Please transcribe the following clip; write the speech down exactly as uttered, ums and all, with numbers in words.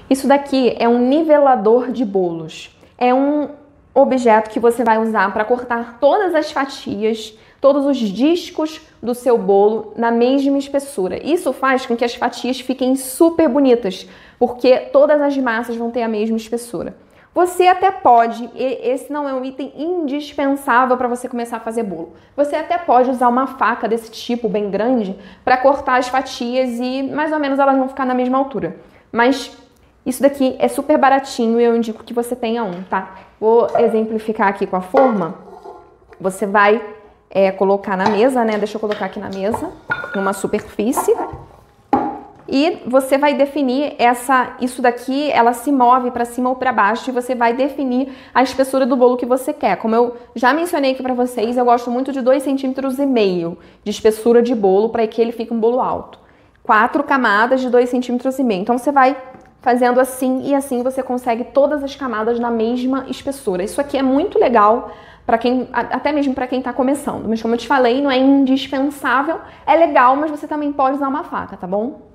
Isso daqui é um nivelador de bolos. É um objeto que você vai usar para cortar todas as fatias, todos os discos do seu bolo na mesma espessura. Isso faz com que as fatias fiquem super bonitas, porque todas as massas vão ter a mesma espessura. Você até pode, esse não é um item indispensável para você começar a fazer bolo. Você até pode usar uma faca desse tipo, bem grande, para cortar as fatias e mais ou menos elas vão ficar na mesma altura. Mas isso daqui é super baratinho e eu indico que você tenha um, tá? Vou exemplificar aqui com a forma. Você vai é, colocar na mesa, né? Deixa eu colocar aqui na mesa, numa superfície. E você vai definir essa, isso daqui, ela se move para cima ou para baixo e você vai definir a espessura do bolo que você quer. Como eu já mencionei aqui para vocês, eu gosto muito de dois centímetros e meio de espessura de bolo para que ele fique um bolo alto. Quatro camadas de dois centímetros e meio. Então você vai fazendo assim e assim você consegue todas as camadas na mesma espessura. Isso aqui é muito legal para quem, até mesmo para quem está começando. Mas como eu te falei, não é indispensável, é legal, mas você também pode usar uma faca, tá bom?